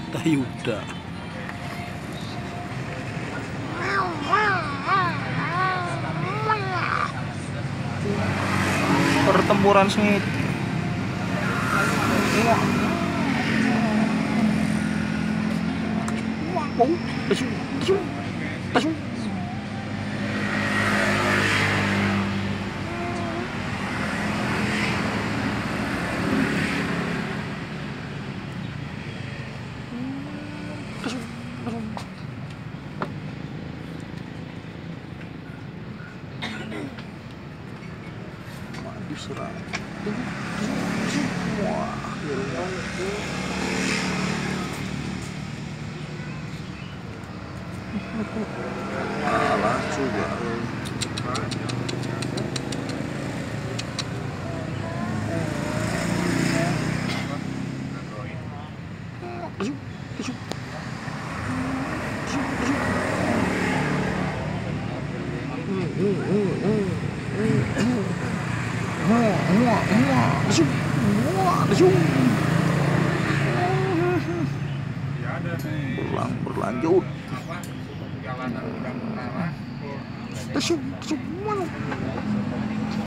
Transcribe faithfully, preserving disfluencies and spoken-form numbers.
Tayuda. Pertempuran sengit. Wow, tasu, tasu, tasu. Tasu, tasu. Maju serang. Wah, alah juga. Tasu, tasu. Berlang berlanjut. Tasuk, tasuk, mana?